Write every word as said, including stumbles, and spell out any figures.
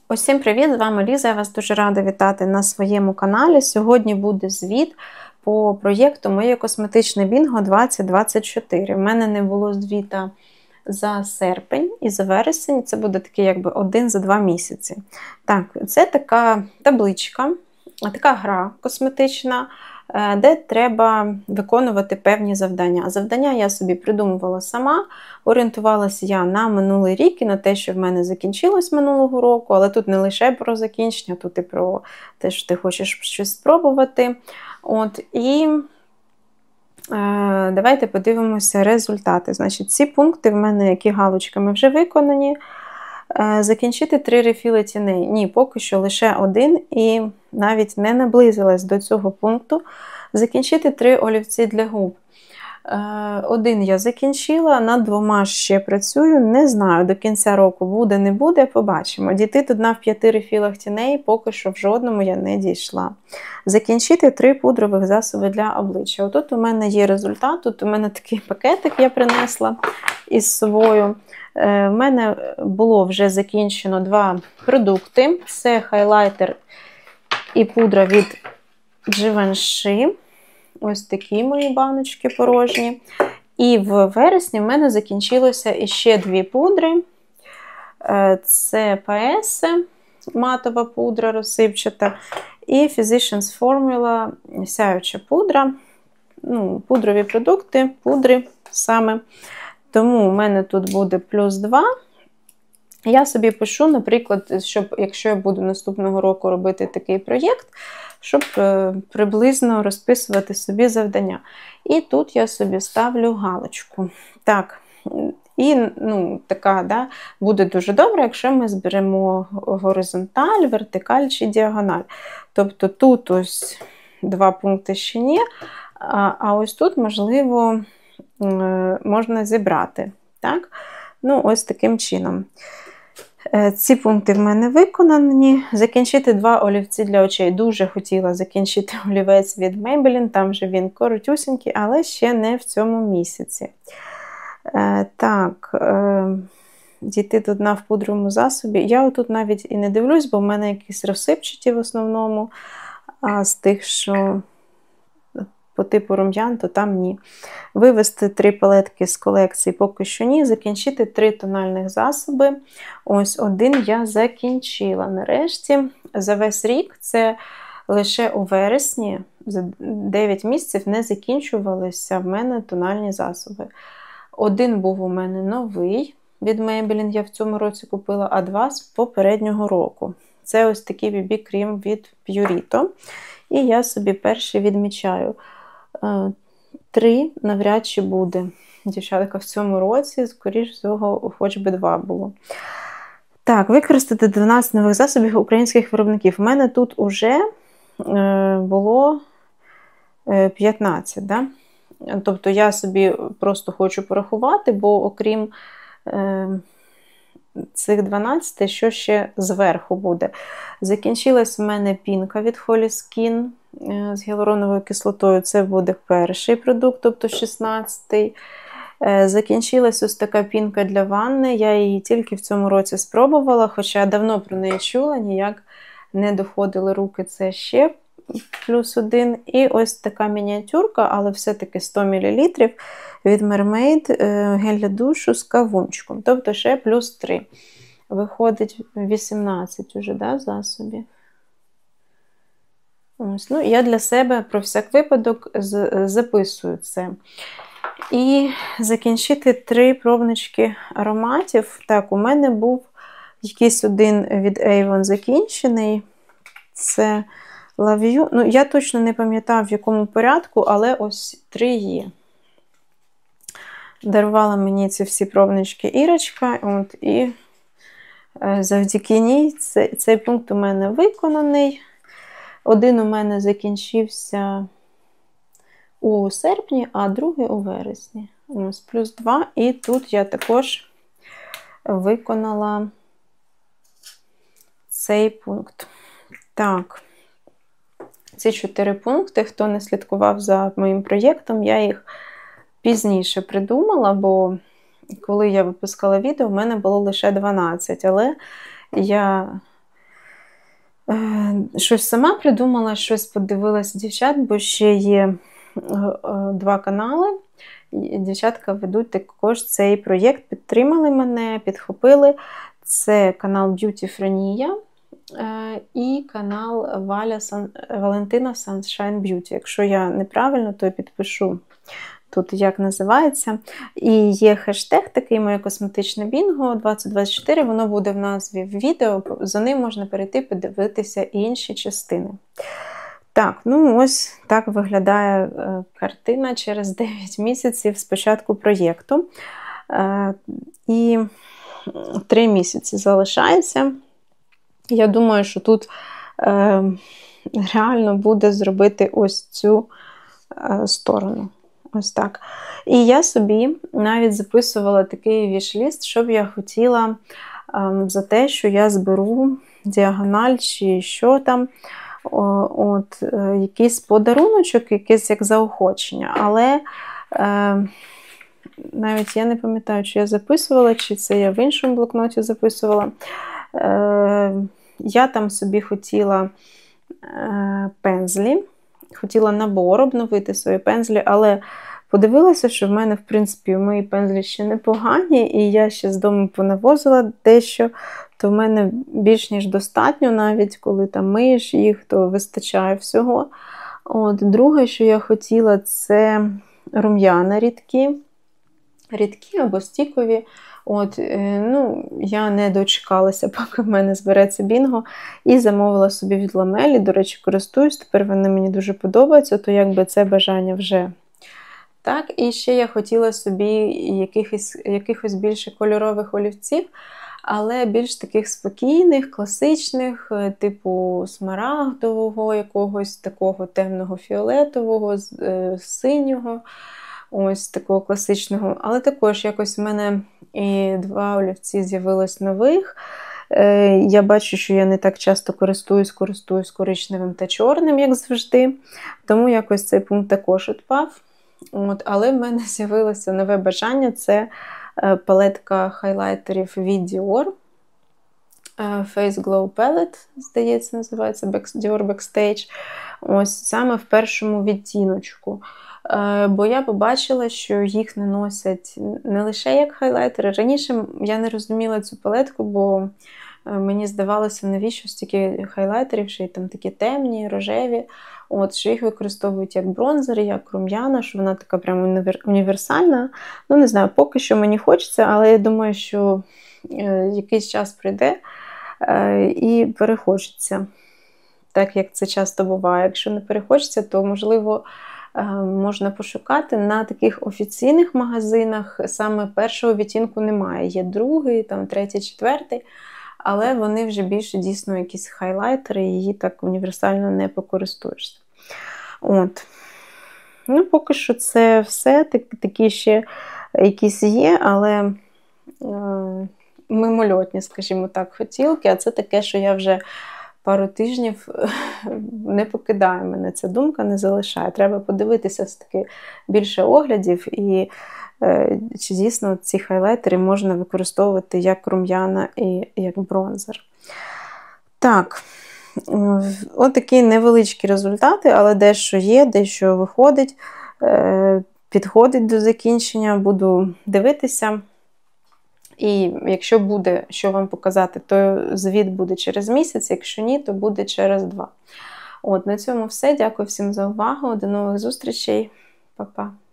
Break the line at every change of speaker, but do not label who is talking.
Усім привіт! З вами Ліза. Я вас дуже рада вітати на своєму каналі. Сьогодні буде звіт по проєкту «Моє косметичне бінго двадцять двадцять чотири». У мене не було звіта за серпень і за вересень. Це буде такий якби один за два місяці. Так, це така табличка, така гра косметична, де треба виконувати певні завдання. Завдання я собі придумувала сама, орієнтувалася я на минулий рік і на те, що в мене закінчилось минулого року, але тут не лише про закінчення, тут і про те, що ти хочеш щось спробувати. От, і е, давайте подивимося результати. Значить, ці пункти в мене, які галочками вже виконані. Закінчити три рефіли тіней. Ні, поки що лише один і навіть не наблизилась до цього пункту. Закінчити три олівці для губ. Один я закінчила, над двома ще працюю. Не знаю, до кінця року буде, не буде, побачимо. Дійти тут на в п'яти рефілах тіней, поки що в жодному я не дійшла. Закінчити три пудрових засоби для обличчя. Отут у мене є результат, тут у мене такий пакетик я принесла із собою. В мене було вже закінчено два продукти. Це хайлайтер і пудра від Givenchy. Ось такі мої баночки порожні. І в вересні в мене закінчилося іще дві пудри. Це пі ес, матова пудра розсипчата, і Physicians Formula, сяюча пудра. Ну, пудрові продукти, пудри саме. Тому у мене тут буде плюс два. Я собі пишу, наприклад, щоб, якщо я буду наступного року робити такий проєкт, щоб е, приблизно розписувати собі завдання. І тут я собі ставлю галочку. Так, і ну, така, да, буде дуже добре, якщо ми зберемо горизонталь, вертикаль чи діагональ. Тобто тут ось два пункти ще ні, а, а ось тут, можливо, можна зібрати. Так? Ну, ось таким чином. Ці пункти в мене виконані. Закінчити два олівці для очей. Дуже хотіла закінчити олівець від Maybelline, там же він коротюсенький, але ще не в цьому місяці. Так, дійти тут на в пудровому засобі. Я отут навіть і не дивлюсь, бо в мене якісь розсипчаті в основному, а з тих, що по типу рум'ян, то там ні. Вивести три палетки з колекції поки що ні. Закінчити три тональних засоби. Ось один я закінчила. Нарешті за весь рік, це лише у вересні, за дев'ять місяців не закінчувалися в мене тональні засоби. Один був у мене новий від Maybelline, я в цьому році купила, а два з попереднього року. Це ось такий бі бі-крем від Purito. І я собі перший відмічаю. Три навряд чи буде. Дівчатка, в цьому році, скоріш всього, хоч би два було. Так, використати дванадцять нових засобів українських виробників. У мене тут уже було п'ятнадцять, да? Тобто я собі просто хочу порахувати, бо окрім цих дванадцяти, що ще зверху буде. Закінчилась в мене пінка від Holy Skin з гіалуроновою кислотою. Це буде перший продукт, тобто шістнадцятий. Закінчилась ось така пінка для ванни. Я її тільки в цьому році спробувала, хоча давно про неї чула, ніяк не доходили руки. Це ще плюс один. І ось така мініатюрка, але все-таки сто мілілітрів від Mermaid, гель для душу з кавунчиком. Тобто ще плюс три. Виходить вісімнадцять уже, да, засобів. Ось, ну, я для себе про всяк випадок записую це. І закінчити три пробнички ароматів. Так, у мене був якийсь один від Avon закінчений. Це Love You. Ну, я точно не пам'ятаю, в якому порядку, але ось три є. Дарувала мені ці всі пробнички Ірочка. От, і завдяки ній цей, цей пункт у мене виконаний. Один у мене закінчився у серпні, а другий у вересні. Ось плюс два. І тут я також виконала цей пункт. Так, ці чотири пункти, хто не слідкував за моїм проєктом, я їх пізніше придумала, бо коли я випускала відео, в мене було лише дванадцять, але я щось сама придумала, щось подивилася дівчат, бо ще є два канали. Дівчатка ведуть також цей проєкт, підтримали мене, підхопили. Це канал Б'ютіфренія і канал Валя Сан... Валентина Sunshine Beauty. Якщо я неправильно, то я підпишу тут, як називається. І є хештег такий «Моє косметичне бінго двадцять двадцять чотири», воно буде в назві відео, за ним можна перейти, подивитися інші частини. Так, ну ось так виглядає е, картина через дев'ять місяців з початку проєкту. Е, і три місяці залишається. Я думаю, що тут е, реально буде зробити ось цю е, сторону. Ось так. І я собі навіть записувала такий віш-ліст, що б я хотіла е, за те, що я зберу діагональ чи що там. От, е, якийсь подаруночок, якийсь як заохочення. Але е, навіть я не пам'ятаю, чи я записувала, чи це я в іншому блокноті записувала. Е, я там собі хотіла е, пензлі, хотіла набор, обновити свої пензлі, але подивилася, що в мене, в принципі, мої пензлі ще непогані, і я ще з дому понавозила дещо, то в мене більш ніж достатньо, навіть коли там миєш їх, то вистачає всього. От, друге, що я хотіла, це рум'яна рідкі, рідкі або стікові. От, ну, я не дочекалася, поки в мене збереться бінго, і замовила собі від Ламелі. До речі, користуюсь, тепер вони мені дуже подобаються, то якби це бажання вже. Так, і ще я хотіла собі якихось, якихось більше кольорових олівців, але більш таких спокійних, класичних, типу смарагдового, якогось такого темного фіолетового, синього, ось такого класичного. Але також якось в мене і два олівці з'явилось нових. Я бачу, що я не так часто користуюсь, користуюсь коричневим та чорним, як завжди. Тому якось цей пункт також відпав. От, але в мене з'явилося нове бажання, це палетка хайлайтерів від Dior. Face Glow Palette, здається, називається Dior Backstage. Ось саме в першому відтіночку. Бо я побачила, що їх наносять не лише як хайлайтери. Раніше я не розуміла цю палетку, бо мені здавалося, навіщо стільки хайлайтерів, що й там такі темні, рожеві. От, що їх використовують як бронзери, як рум'яна, що вона така прямо універсальна. Ну, не знаю, поки що мені хочеться, але я думаю, що е, якийсь час прийде е, і перехочеться. Так, як це часто буває. Якщо не перехочеться, то, можливо, е, можна пошукати. На таких офіційних магазинах саме першого відтінку немає. Є другий, там, третій, четвертий. Але вони вже більше дійсно якісь хайлайтери, і її так універсально не покористуєшся. От. Ну, поки що це все. Такі ще якісь є, але е, мимольотні, скажімо так, хотілки. А це таке, що я вже пару тижнів не покидаю мене. Ця думка не залишає. Треба подивитися все-таки більше оглядів і чи дійсно ці хайлайтери можна використовувати як рум'яна і як бронзер. Так, от такі невеличкі результати, але дещо є, дещо виходить, підходить до закінчення, буду дивитися. І якщо буде, що вам показати, то звіт буде через місяць, якщо ні, то буде через два. От, на цьому все. Дякую всім за увагу. До нових зустрічей. Па-па.